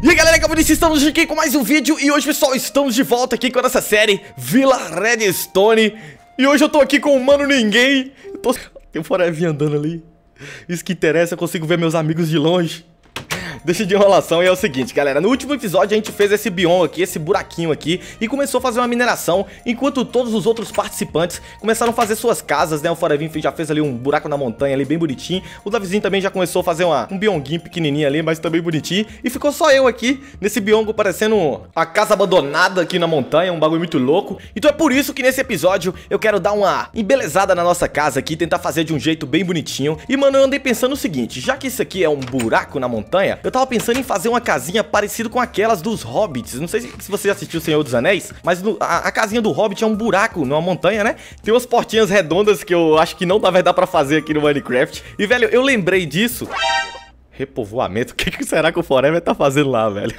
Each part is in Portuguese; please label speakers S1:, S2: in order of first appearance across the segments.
S1: E aí galera, estamos aqui com mais um vídeo. E hoje, pessoal, estamos de volta aqui com a nossa série Vila Redstone. E hoje eu tô aqui com o Mano Ninguém. Tem um Forever andando ali. Isso que interessa, eu consigo ver meus amigos de longe. Deixa de enrolação. E é o seguinte, galera, no último episódio a gente fez esse bioma aqui, esse buraquinho aqui, e começou a fazer uma mineração, enquanto todos os outros participantes começaram a fazer suas casas, né? O Forevinho já fez ali um buraco na montanha ali, bem bonitinho. O Davizinho também já começou a fazer um bionguinho pequenininho ali, mas também bonitinho. E ficou só eu aqui, nesse biongo, parecendo a casa abandonada aqui na montanha, um bagulho muito louco. Então é por isso que nesse episódio eu quero dar uma embelezada na nossa casa aqui, tentar fazer de um jeito bem bonitinho. E, mano, eu andei pensando o seguinte, já que isso aqui é um buraco na montanha, eu tava pensando em fazer uma casinha parecida com aquelas dos Hobbits. Não sei se você já assistiu O Senhor dos Anéis, mas a casinha do Hobbit é um buraco numa montanha, né? Tem umas portinhas redondas que eu acho que não vai dar pra fazer aqui no Minecraft. E, velho, eu lembrei disso. Repovoamento? O que será que o Forever tá fazendo lá, velho?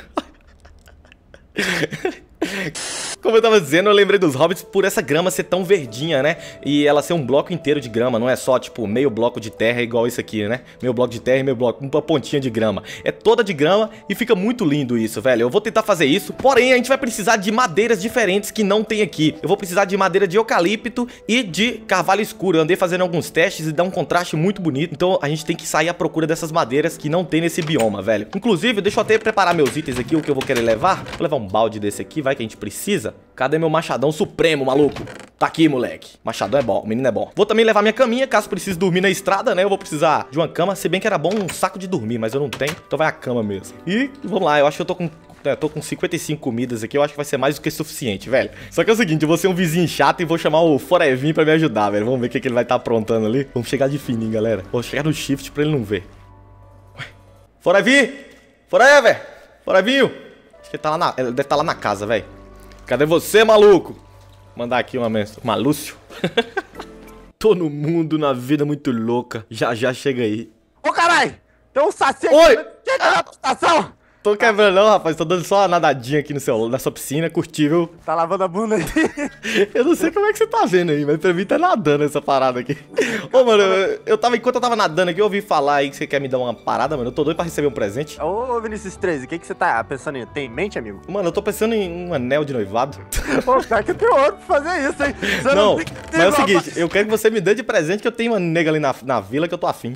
S1: Como eu tava dizendo, eu lembrei dos Hobbits por essa grama ser tão verdinha, né? E ela ser um bloco inteiro de grama, não é só, tipo, meio bloco de terra igual isso aqui, né? Meio bloco de terra e meio bloco, uma pontinha de grama. É toda de grama e fica muito lindo isso, velho. Eu vou tentar fazer isso, porém a gente vai precisar de madeiras diferentes que não tem aqui. Eu vou precisar de madeira de eucalipto e de carvalho escuro. Eu andei fazendo alguns testes e dá um contraste muito bonito. Então a gente tem que sair à procura dessas madeiras que não tem nesse bioma, velho. Inclusive, deixa eu até preparar meus itens aqui, o que eu vou querer levar. Vou levar um balde desse aqui, vai, que a gente precisa. Cadê meu machadão supremo, maluco? Tá aqui, moleque. Machadão é bom, o menino é bom. Vou também levar minha caminha, caso precise dormir na estrada, né? Eu vou precisar de uma cama, se bem que era bom um saco de dormir, mas eu não tenho, então vai a cama mesmo. E vamos lá, eu acho que eu tô com 55 comidas aqui, eu acho que vai ser mais do que suficiente, velho. Só que é o seguinte, eu vou ser um vizinho chato e vou chamar o Forevinho pra me ajudar, velho. Vamos ver o que ele vai estar aprontando ali. Vamos chegar de fininho, galera. Vou chegar no shift pra ele não ver. Ué. Forevinho! Forever! Forevinho! Acho que ele tá lá ele deve estar lá na casa, velho. Cadê você, maluco? Mandar aqui uma mensagem. Malúcio. Tô no mundo, na vida muito louca. Já chega aí.
S2: Ô, caralho! Tem um saci aqui.
S1: Oi!
S2: Que tá na estação?
S1: Tô quebrando não, rapaz. Tô dando só uma nadadinha aqui na sua piscina. Curti, viu?
S2: Tá lavando a bunda aí.
S1: Eu não sei como é que você tá vendo aí, mas pra mim tá nadando essa parada aqui. Ô, mano, enquanto eu tava nadando aqui, eu ouvi falar aí que você quer me dar uma parada, mano. Eu tô doido pra receber um presente.
S2: Ô, Vinícius 13, o que você tá pensando em? Tem em mente, amigo?
S1: Mano, eu tô pensando em um anel de noivado.
S2: Pô, cara, que eu tenho ouro pra fazer isso, hein? Você
S1: Não,
S2: tem que ter
S1: mas é o
S2: igual
S1: seguinte, eu quero que você me dê de presente que eu tenho uma nega ali na vila que eu tô afim.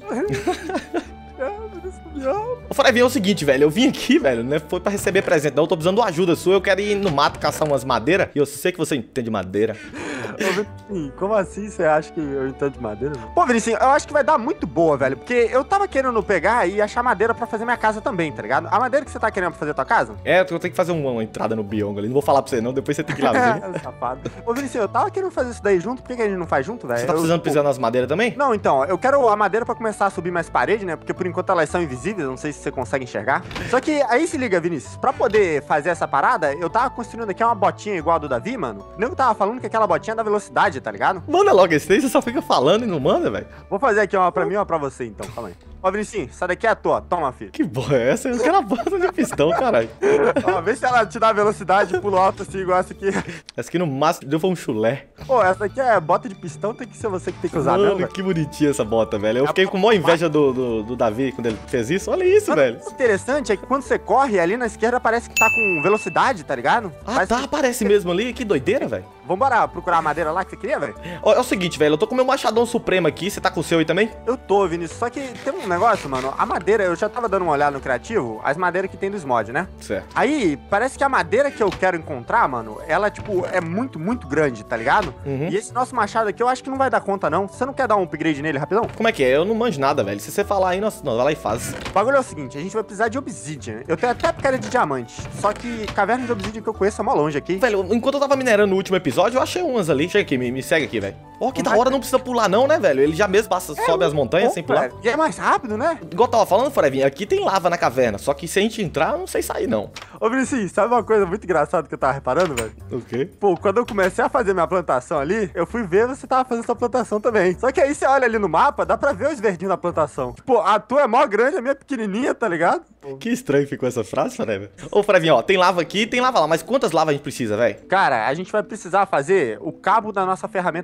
S1: O Forevinho é o seguinte, velho, eu vim aqui, velho, né, foi pra receber presente, não, eu tô precisando de ajuda sua, eu quero ir no mato caçar umas madeiras, e eu sei que você entende de madeira.
S2: Ô, como assim você acha que eu entendo de madeira? Pô, Vinicius, eu acho que vai dar muito boa, velho, porque eu tava querendo pegar e achar madeira pra fazer minha casa também, tá ligado? A madeira que você tá querendo pra fazer a tua casa?
S1: É, eu tenho que fazer uma entrada no bioma ali, não vou falar pra você não, depois você tem que ir lá ver.
S2: Safado. Ô, Vinicius, eu tava querendo fazer isso daí junto, por que a gente não faz junto, velho?
S1: Você tá precisando pisar nas madeiras também?
S2: Não, então, eu quero a madeira pra começar a subir mais parede, né, porque por enquanto elas são invisíveis, não sei se você consegue enxergar. Só que aí se liga, Vinícius, pra poder fazer essa parada, eu tava construindo aqui uma botinha igual a do Davi, mano. O nego tava falando que aquela botinha é da velocidade, tá ligado?
S1: Manda logo esse aí, você só fica falando e não manda, velho.
S2: Vou fazer aqui uma pra mim e uma pra você, então, calma aí. Ó, Vinicius, essa daqui é a tua, toma, filho.
S1: Que porra é essa? Eu quero a bota de pistão, caralho.
S2: Ó, vê se ela te dá velocidade, pulo alto assim, igual essa aqui.
S1: Essa aqui no máximo deu foi um chulé.
S2: Pô, essa aqui é bota de pistão, tem que ser você que tem que usar,
S1: mano,
S2: mesmo,
S1: que bonitinha essa bota, velho. Eu fiquei com maior inveja do Davi quando ele fez isso. Olha isso, velho.
S2: O interessante é que quando você corre, ali na esquerda parece que tá com velocidade, tá ligado?
S1: Ah, tá, aparece mesmo ali. Que doideira, velho.
S2: Vambora procurar a madeira lá que você queria, velho?
S1: Ó, é o seguinte, velho, eu tô com meu machadão supremo aqui, você tá com o seu aí também?
S2: Eu tô, Vinícius, só que tem um negócio, mano, a madeira, eu já tava dando uma olhada no criativo, as madeiras que tem dos mods, né?
S1: Certo.
S2: Aí, parece que a madeira que eu quero encontrar, mano, ela, tipo, é muito, muito grande, tá ligado?
S1: Uhum.
S2: E esse nosso machado aqui, eu acho que não vai dar conta, não. Você não quer dar um upgrade nele rapidão?
S1: Como é que é? Eu não manjo nada, velho. Se você falar aí, nós vai lá e faz.
S2: O bagulho é o seguinte, a gente vai precisar de obsidian. Eu tenho até picareta de diamante, só que caverna de obsidian que eu conheço é mó longe aqui.
S1: Velho, enquanto eu tava minerando no último episódio, eu achei umas ali. Chega aqui, me segue aqui, velho. Ó, que da hora, não precisa pular não, né, velho? Ele já mesmo sobe as montanhas sem pular.
S2: E é mais rápido, né?
S1: Igual eu tava falando, Forevinho, aqui tem lava na caverna, só que se a gente entrar, eu não sei sair, não.
S2: Ô, Vinicius, sabe uma coisa muito engraçada que eu tava reparando, velho?
S1: O quê?
S2: Pô, quando eu comecei a fazer minha plantação ali, eu fui ver você tava fazendo sua plantação também. Só que aí você olha ali no mapa, dá pra ver os verdinhos da plantação. Pô, a tua é mó grande, a minha é pequenininha, tá ligado?
S1: Que estranho ficou essa frase, Forever. Ô, Forevinho, ó, tem lava aqui e tem lava lá, mas quantas lavas a gente precisa, velho?
S2: Cara, a gente vai precisar fazer o cabo da nossa ferramenta de lava.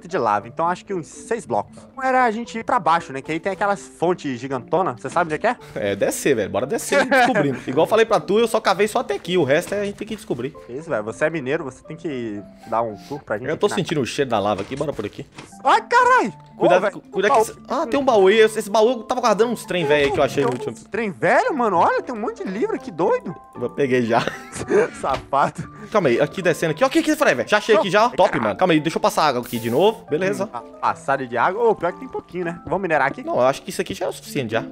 S2: lava, então acho que uns 6 blocos. Não era a gente ir pra baixo, né? Que aí tem aquelas fontes gigantonas. Você sabe onde é que é?
S1: É, descer, velho. Bora descer e descobrindo. Igual eu falei pra tu, eu só cavei só até aqui. O resto a gente tem que descobrir.
S2: Isso, velho. Você é mineiro, você tem que dar um tour pra gente.
S1: Eu tô sentindo o cheiro da lava aqui, bora por aqui.
S2: Ai, caralho!
S1: Cuidado, cuidado que... Ah, tem um baú aí. Esse baú eu tava guardando uns trem velho aí que eu achei no último.
S2: Trem velho, mano? Olha, tem um monte de livro, que doido.
S1: Eu peguei já.
S2: Sapato.
S1: Calma aí, aqui descendo aqui. Ó, aqui, Frever. Já achei aqui já. Top, mano. Calma aí, deixa eu passar água aqui de novo. Beleza.
S2: Passada de água. Ô, pior que tem pouquinho, né? Vamos minerar aqui?
S1: Não, eu acho que isso aqui já é o suficiente já.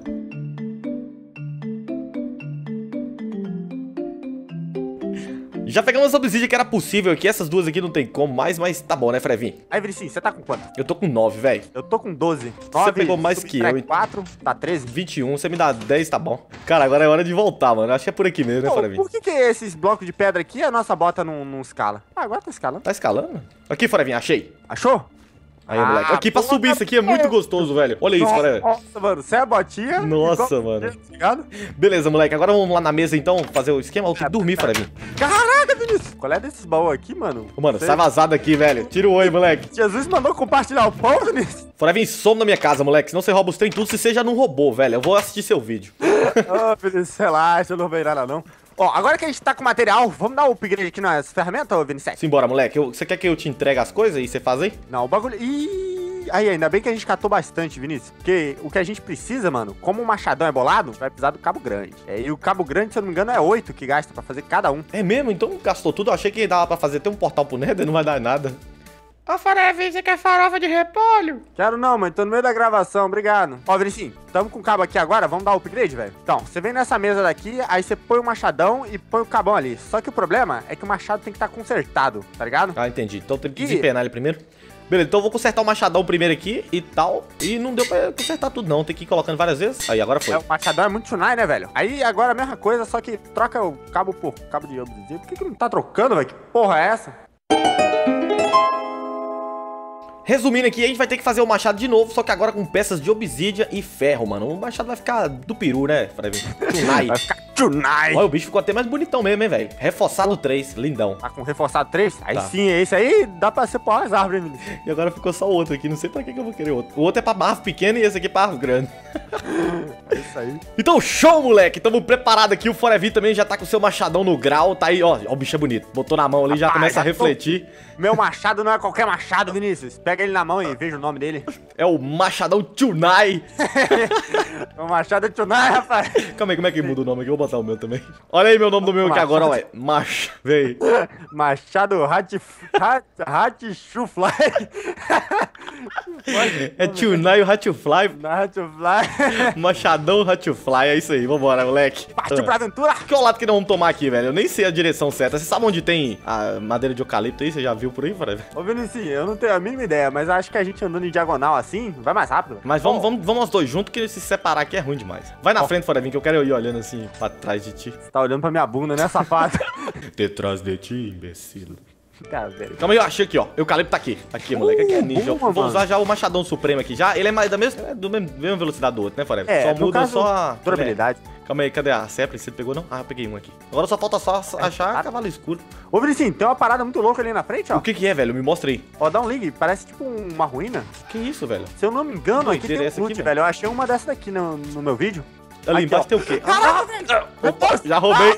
S1: Já pegamos as obsidian que era possível aqui. Essas duas aqui não tem como mais, mas tá bom, né, Frevinho?
S2: Aí, Vricinho, você tá com quanto?
S1: Eu tô com 9, velho.
S2: Eu tô com 12.
S1: Você pegou mais que eu.
S2: 4, tá 13.
S1: 21, você me dá 10, tá bom. Cara, agora é hora de voltar, mano. Acho que é por aqui mesmo, né, Frevinho?
S2: Por que esses blocos de pedra aqui a nossa bota não escala? Ah, agora tá escalando.
S1: Tá escalando? Aqui, Frevinho, achei.
S2: Achou?
S1: Aí, moleque. Aqui pra subir isso aqui é muito gostoso, velho. Olha isso, cara.
S2: Nossa, mano, você é a botinha.
S1: Nossa, mano. Beleza, moleque. Agora vamos lá na mesa, então, fazer o esquema. Eu tenho que dormir, Frevinho.
S2: Caraca, Vinícius. Qual é desses baús aqui, mano?
S1: Mano, sai vazado aqui, velho. Tira o oi, moleque.
S2: Jesus mandou compartilhar o pão, Vinícius.
S1: Frevinho, some na minha casa, moleque. Senão você rouba os trem tudo se você já não roubou, velho. Eu vou assistir seu vídeo.
S2: Ô, Vinícius, relaxa, eu não roubei nada, não. Ó, agora que a gente tá com material, vamos dar o upgrade aqui nas ferramentas, ô Vinicius?
S1: Simbora, moleque. Você quer que eu te entregue as coisas e você faz aí?
S2: Não, o bagulho... Aí, ainda bem que a gente catou bastante, Vinícius. Porque o que a gente precisa, mano, como o machadão é bolado, vai precisar do cabo grande. E o cabo grande, se eu não me engano, é 8 que gasta pra fazer cada um.
S1: É mesmo? Então gastou tudo? Eu achei que dava pra fazer até um portal pro Nether, não vai dar nada. Ô, Frevinho, você quer farofa de repolho?
S2: Quero não, mãe. Tô no meio da gravação, obrigado. Ó, Vinicius, tamo com o cabo aqui agora, vamos dar o upgrade, velho? Então, você vem nessa mesa daqui, aí você põe o machadão e põe o cabão ali. Só que o problema é que o machado tem que estar consertado, tá ligado?
S1: Ah, entendi. Então tem que desempenar ele primeiro. Beleza, então eu vou consertar o machadão primeiro aqui e tal. E não deu pra consertar tudo não, tem que ir colocando várias vezes. Aí, agora foi.
S2: O machadão é muito tunai, né, velho? Aí agora a mesma coisa, só que troca o cabo por cabo de obsidian. Por que não tá trocando, velho? Que porra é essa?
S1: Resumindo aqui, a gente vai ter que fazer o machado de novo, só que agora com peças de obsidian e ferro, mano. O machado vai ficar do peru, né, Frevinho? Tunai.
S2: Vai ficar tunai.
S1: Olha, o bicho ficou até mais bonitão mesmo, hein, velho? Reforçado 3, lindão.
S2: Tá com reforçado 3? Aí
S1: Tá.
S2: sim, esse aí dá pra separar as árvores, hein, Vinícius?
S1: E agora ficou só o outro aqui, não sei pra que eu vou querer outro. O outro é pra árvore pequena e esse aqui é pra árvore grande.
S2: É isso aí.
S1: Então, show, moleque! Tamo preparado aqui. O Forever também já tá com o seu machadão no grau. Tá aí, ó. Ó, o bicho é bonito. Botou na mão ali, já começa a refletir.
S2: Meu machado não é qualquer machado, Vinícius. Pega ele na mão e veja o nome dele.
S1: É o machadão Tunai.
S2: O machado é tunai, rapaz.
S1: Calma aí, como é que muda o nome aqui? Eu vou botar o meu também. Olha aí meu nome do meu aqui agora, ué. Macha. Vem.
S2: Machado Hatchufly.
S1: É Tunai e o Hatchufly.
S2: Hatchufly.
S1: Machadão Hatchufly. É isso aí. Vambora, moleque.
S2: Partiu pra aventura.
S1: Qual lado que nós vamos tomar aqui, velho? Eu nem sei a direção certa. Você sabe onde tem a madeira de eucalipto aí? Você já viu por aí, Forever?
S2: Ô, Vinicius, eu não tenho a mínima ideia, mas acho que a gente andando em diagonal assim vai mais rápido.
S1: Mas vamos os dois juntos, que se separar aqui é ruim demais. Vai na frente, Forever, que eu quero ir olhando assim pra trás de ti.
S2: Você tá olhando pra minha bunda, né, safado?
S1: Detrás de ti, imbecil.
S2: Cara, velho.
S1: Calma aí, eu achei aqui, ó. Eucalipto tá aqui. Aqui, moleque. Aqui é ninja.
S2: boa,
S1: Vou
S2: mano.
S1: usar já o machadão supremo aqui já. Ele é mais da mesma velocidade do outro, né, Forever?
S2: É,
S1: Só
S2: no
S1: muda
S2: caso,
S1: só a...
S2: durabilidade.
S1: Calma aí, cadê a Sepli? Você pegou, não? Ah, eu peguei um aqui. Agora só falta achar cavalo escuro.
S2: Ô, Vinicius, tem uma parada muito louca ali na frente, ó.
S1: O que que é, velho? Me mostra aí.
S2: Ó, dá um ligue, parece tipo uma ruína.
S1: Que isso, velho?
S2: Se eu não me engano, aqui tem
S1: Doideira
S2: um
S1: essa aqui,
S2: loot,
S1: velho.
S2: velho. Eu achei uma dessa daqui no meu vídeo.
S1: Ali
S2: Aqui,
S1: embaixo
S2: ó.
S1: tem o quê?
S2: Caraca, velho!
S1: Opa, já roubei.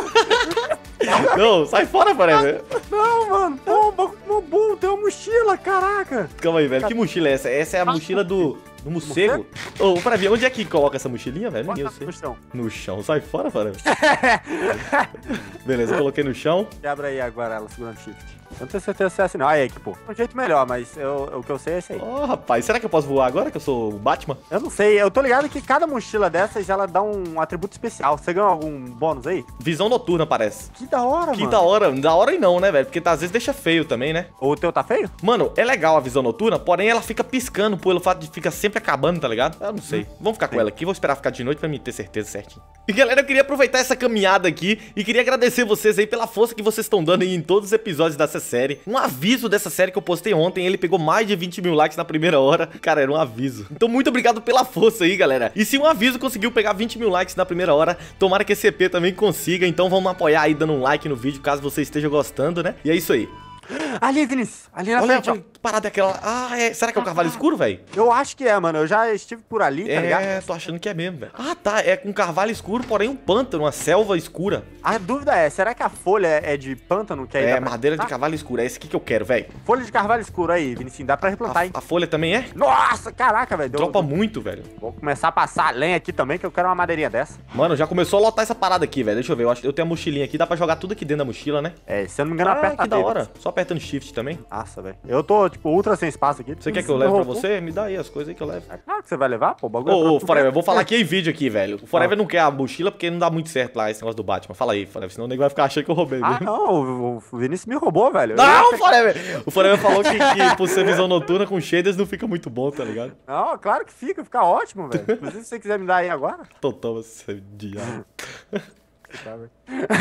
S1: Não, sai fora, Forever.
S2: Não, mano. Pô, bagulho bom, tem uma mochila, caraca.
S1: Calma aí, velho. Que mochila é essa? Essa é a mochila do morcego? Ô, Forever, onde é que coloca essa mochilinha, velho? Nem eu sei.
S2: No chão.
S1: No chão. Sai fora, Forever. Beleza, eu coloquei no chão.
S2: Quebra aí agora ela segurando shift. Eu não tenho certeza se é assim, não. Aí, que pô. Um jeito melhor, mas o que eu sei é esse aí.
S1: Ó, rapaz, será que eu posso voar agora que eu sou o Batman?
S2: Eu não sei, eu tô ligado que cada mochila dessas, ela dá um atributo especial. Você ganhou algum bônus aí?
S1: Visão noturna, parece.
S2: Que da hora,
S1: Que
S2: mano.
S1: da hora. Da hora e não, né, velho? Porque às vezes deixa feio também, né?
S2: O teu tá feio?
S1: Mano, é legal a visão noturna, porém ela fica piscando pelo fato de ficar sempre acabando, tá ligado? Eu não sei. Vamos ficar com ela aqui, vou esperar ficar de noite pra me ter certeza certinho. E galera, eu queria aproveitar essa caminhada aqui e queria agradecer vocês aí pela força que vocês estão dando aí em todos os episódios dessa série. Um aviso dessa série que eu postei ontem, ele pegou mais de 20 mil likes na primeira hora. Cara, era um aviso. Então muito obrigado pela força aí, galera. E se um aviso conseguiu pegar 20 mil likes na primeira hora, tomara que esse EP também consiga. Então vamos apoiar aí dando um like no vídeo, caso você esteja gostando, né? E é isso aí.
S2: Ali, Vinícius. Ali na
S1: Olha,
S2: frente, ó.
S1: parada é aquela? Ah, é. Será que é o cavalo escuro, velho?
S2: Eu acho que é, mano. Eu já estive por ali, tá ligado?
S1: É, tô achando que é mesmo, velho. Ah, tá. É com carvalho escuro, porém um pântano, uma selva escura.
S2: A dúvida é, será que a folha é de pântano? Que aí
S1: É,
S2: dá pra
S1: madeira de
S2: replantar?
S1: cavalo escuro. É esse aqui que eu quero, velho.
S2: Folha de carvalho escuro aí, Vinicinho. Dá pra replantar, hein?
S1: A folha também é?
S2: Nossa, caraca, velho.
S1: Dropa muito, velho.
S2: Vou começar a passar a lenha aqui também, que eu quero uma madeirinha dessa.
S1: Mano, já começou a lotar essa parada aqui, velho. Deixa eu ver. Eu acho que eu tenho a mochilinha aqui. Dá pra jogar tudo aqui dentro da mochila, né?
S2: É, se eu não me engano,
S1: Ah,
S2: aperta
S1: que da
S2: B,
S1: hora.
S2: Vinícius.
S1: Só apertando shift também.
S2: Nossa, velho. Eu tô, tipo, ultra sem espaço aqui.
S1: Você quer que eu leve pra você? Me dá aí as coisas aí que eu levo.
S2: É claro que você vai levar, pô. O bagulho é
S1: Ô,
S2: pra tu.
S1: Forever, eu vou falar aqui em vídeo aqui, velho. O Forever não quer a mochila porque não dá muito certo lá esse negócio do Batman. Fala aí, Forever, senão o nego vai ficar achando que eu roubei
S2: Ah,
S1: mesmo.
S2: não. O Vinícius me roubou, velho.
S1: Não, Forever! O Forever falou que por ser visão noturna com shaders não fica muito bom, tá ligado?
S2: Não, claro que fica ótimo, velho. Inclusive, se você quiser me dar aí agora.
S1: Totão, você diabo.
S2: Tá, velho.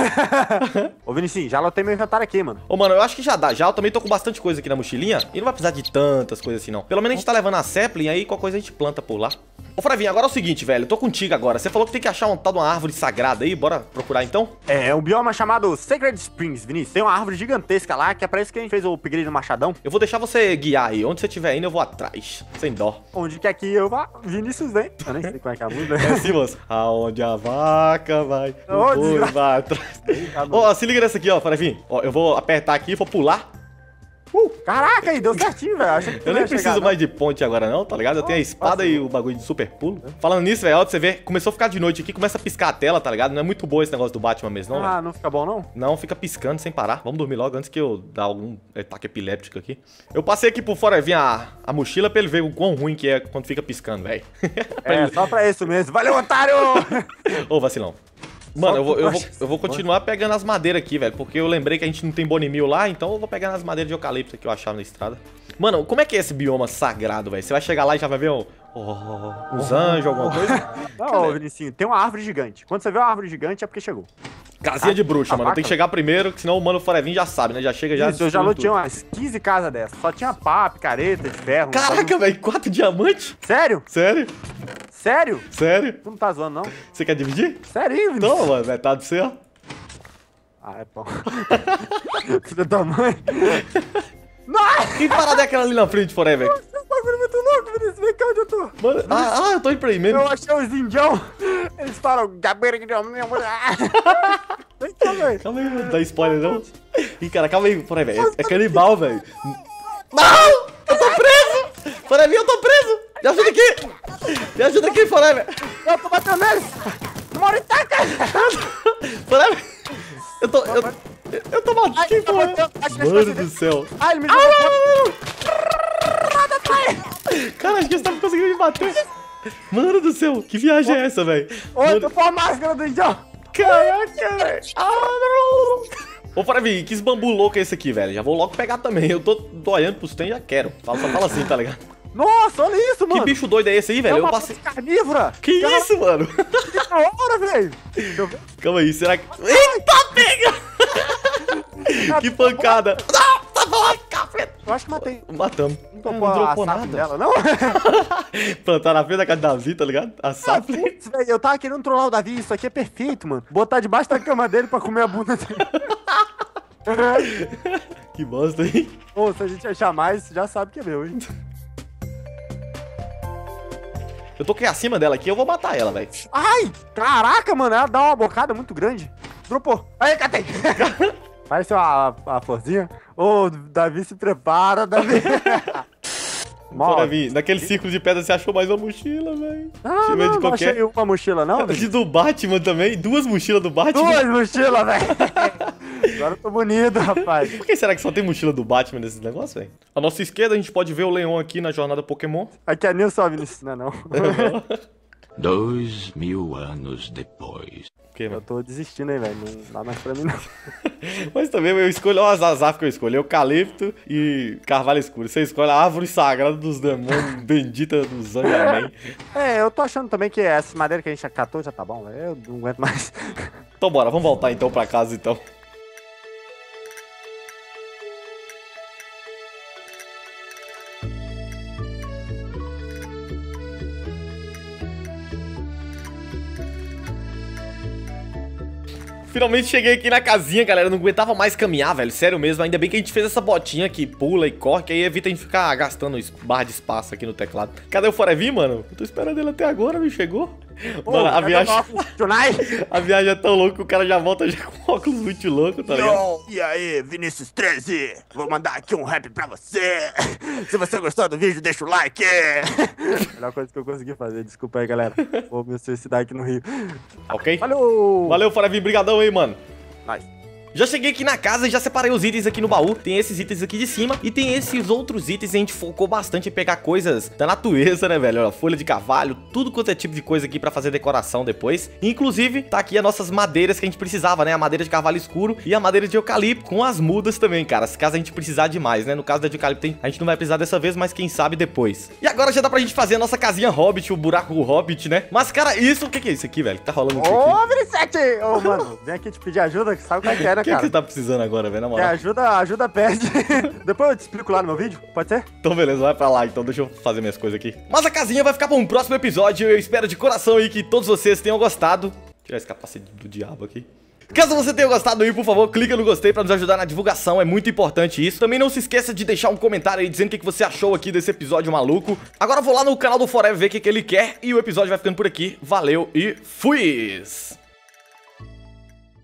S2: Ô, Vinicinho, já lotei meu inventário aqui, mano.
S1: Ô, mano, eu acho que já dá. Já eu também tô com bastante coisa aqui na mochilinha. E não vai precisar de tantas coisas assim, não. Pelo menos a gente tá levando a sapling, aí qualquer coisa a gente planta por lá. Ô, Fravinho, agora é o seguinte, velho. Eu tô contigo agora. Você falou que tem que achar um tal de uma árvore sagrada aí. Bora procurar, então?
S2: É um bioma chamado Sacred Springs, Vinícius. Tem uma árvore gigantesca lá, que é pra isso que a gente fez o upgrade no machadão.
S1: Eu vou deixar você guiar aí. Onde você estiver indo, eu vou atrás. Sem dó.
S2: Onde quer que eu vá, Vinícius vem. Eu nem sei como é que é a música.
S1: É assim, moço. Aonde a vaca vai, o
S2: Ô,
S1: boi
S2: desgraça.
S1: vai atrás.
S2: Tá bom.
S1: Ó, se liga nessa aqui, ó, Fravinho. Ó, eu vou apertar aqui e vou pular.
S2: Caraca, aí deu certinho, velho. Achei que tu
S1: Eu
S2: não
S1: nem
S2: ia chegar,
S1: preciso
S2: não.
S1: mais de ponte agora não, tá ligado? Eu tenho a espada
S2: nossa.
S1: e o bagulho de super pulo. Falando nisso, velho, ó, você vê, começou a ficar de noite aqui, começa a piscar a tela, tá ligado? Não é muito boa esse negócio do Batman mesmo, não, velho.
S2: Ah, não fica bom, não?
S1: Não, fica piscando sem parar. Vamos dormir logo antes que eu dar algum ataque epiléptico aqui. Eu passei aqui por fora, vi a mochila pra ele ver o quão ruim que é quando fica piscando, velho.
S2: É, só pra isso mesmo. Valeu, otário!
S1: Ô, vacilão. Mano,
S2: Só
S1: eu vou continuar pegando as madeiras aqui, velho. Porque eu lembrei que a gente não tem bonimil lá, então eu vou pegar as madeiras de eucalipto que eu achava na estrada. Mano, como é que é esse bioma sagrado, velho? Você vai chegar lá e já vai ver uns anjos, alguma coisa?
S2: Não, Vinicinho, tem uma árvore gigante. Quando você vê uma árvore gigante é porque chegou.
S1: Casinha de bruxa,
S2: a
S1: mano.
S2: vaca?
S1: Tem que chegar primeiro, que senão o mano Forevinho já sabe, né? Já chega já.
S2: Isso, eu já
S1: destruindo
S2: lotei
S1: tudo.
S2: umas 15 casas dessas. Só tinha pá, picareta, de ferro.
S1: Caraca, velho, 4 diamantes?
S2: Sério?
S1: Sério?
S2: Sério?
S1: Sério?
S2: Tu não tá zoando, não?
S1: Você quer dividir?
S2: Sério, Vinícius?
S1: Toma, mano, metade do seu.
S2: Ah, é bom. Filho da mãe. Nossa,
S1: Que parada é aquela ali na frente, Forever?
S2: esse bagulho é muito louco, Vinícius. Vem cá onde eu tô.
S1: Mano, eu tô indo pra aí mesmo.
S2: Eu achei os indião. Eles falam... Vem cá, velho.
S1: Calma aí, mano, dá spoiler não. Ih, cara, calma aí, Forever. É canibal, velho. Não! Eu tô preso! Forever, eu tô preso! Me ajuda aqui! Me ajuda aqui, Forever!
S2: Eu tô batendo nele. Moritaca.
S1: Forever! Eu tô matando
S2: Ai,
S1: quem,
S2: tá
S1: porra?
S2: batendo. Bate nas
S1: Mano
S2: costas
S1: do céu.
S2: Ai, ele me jogou.
S1: Cara, acho que você tá conseguindo me bater. Mano do céu, que viagem é essa, velho?
S2: Ô, eu tô com a máscara do indião.
S1: Caraca, velho. Ô, Forever, que esse bambu louco é esse aqui, velho? Já vou logo pegar também. Eu tô olhando pros tem e já quero. Só fala assim, tá ligado?
S2: Nossa, olha isso, mano.
S1: Que bicho doido é esse aí, velho?
S2: É
S1: Eu
S2: uma
S1: passei.
S2: carnívora.
S1: Que isso, mano?
S2: Que da hora, velho. Deixa eu ver.
S1: Calma aí, será que. Eita, pega! Que pancada! Não, tá bom, café!
S2: Eu acho que matei.
S1: Matamos.
S2: Não
S1: Não,
S2: topou a
S1: dropou
S2: sapling
S1: nada.
S2: dela, não?
S1: Plantar na frente da casa da Davi, tá ligado? A sapling.
S2: Putz, velho, eu tava querendo trollar o Davi. Isso aqui é perfeito, mano. Botar debaixo da cama dele pra comer a bunda dele.
S1: Que bosta, hein?
S2: Ô, se a gente achar mais, já sabe que é meu, hein?
S1: Eu tô aqui acima dela aqui, eu vou matar ela, velho.
S2: Ai, caraca, mano. Ela dá uma bocada muito grande. Dropou. Aí, catei. Parece uma florzinha. Ô, Davi, se prepara, Davi.
S1: Bora vir. Naquele círculo de pedra você achou mais uma mochila, velho.
S2: Ah,
S1: Deixa eu ver de
S2: não
S1: qualquer.
S2: achei uma mochila, não?
S1: De do Batman também. 2 mochilas do Batman.
S2: 2 mochilas, velho. Agora eu tô bonito, rapaz.
S1: Por que será que só tem mochila do Batman nesses negócios, velho? À nossa esquerda a gente pode ver o Leon aqui na jornada Pokémon.
S2: Aqui é Nilson, Vinícius. Não, não.
S3: 2000 anos depois.
S1: O que,
S2: Eu
S1: mano?
S2: tô desistindo aí, velho. Não dá mais pra mim, não.
S1: Mas também eu escolho, ó, as azaf que eu escolhi, eucalipto e carvalho escuro. Você escolhe a árvore sagrada dos demônios, bendita dos anjos, amém.
S2: É, eu tô achando também que essa madeira que a gente catou já tá bom, velho. Eu não aguento mais.
S1: Então bora, vamos voltar então pra casa então. Finalmente cheguei aqui na casinha, galera. Não aguentava mais caminhar, velho. Sério mesmo. Ainda bem que a gente fez essa botinha que pula e corre, que aí evita a gente ficar gastando barra de espaço aqui no teclado. Cadê o Forever, mano? Eu tô esperando ele até agora, não chegou? Mano, a viagem... A viagem é tão louca que o cara já volta já com óculos muito louco, tá ligado?
S2: Yo, e aí, Vinícius 13? Vou mandar aqui um rap pra você. Se você gostou do vídeo, deixa o like. Melhor coisa que eu consegui fazer, desculpa aí, galera. Vou me suicidar aqui no Rio.
S1: Ok?
S2: Valeu!
S1: Valeu, Forever, brigadão aí, mano.
S2: Nice.
S1: Já cheguei aqui na casa e já separei os itens aqui no baú. Tem esses itens aqui de cima e tem esses outros itens. E a gente focou bastante em pegar coisas da natureza, né, velho? Olha, folha de carvalho, tudo quanto é tipo de coisa aqui pra fazer decoração depois. Inclusive, tá aqui as nossas madeiras que a gente precisava, né? A madeira de carvalho escuro e a madeira de eucalipto com as mudas também, cara. Se caso a gente precisar demais, né? No caso da de eucalipto, a gente não vai precisar dessa vez, mas quem sabe depois. E agora já dá pra gente fazer a nossa casinha Hobbit, o buraco Hobbit, né? Mas, cara, isso... O que é isso aqui, velho? Que tá rolando aqui?
S2: Ô, Vinicius! Ô, mano, vem aqui te pedir ajuda, que sabe o que é, né,
S1: O que
S2: cara?
S1: você tá precisando agora, velho, na moral?
S2: Ajuda pede. Depois eu te explico lá no meu vídeo, pode ser?
S1: Então beleza, vai pra lá então, deixa eu fazer minhas coisas aqui. Mas a casinha vai ficar pra um próximo episódio. Eu espero de coração aí que todos vocês tenham gostado. Tirar esse capacete do diabo aqui. Caso você tenha gostado aí, por favor, clica no gostei pra nos ajudar na divulgação, é muito importante isso. Também não se esqueça de deixar um comentário aí dizendo o que você achou aqui desse episódio maluco. Agora eu vou lá no canal do Forever ver o que ele quer e o episódio vai ficando por aqui. Valeu e fui!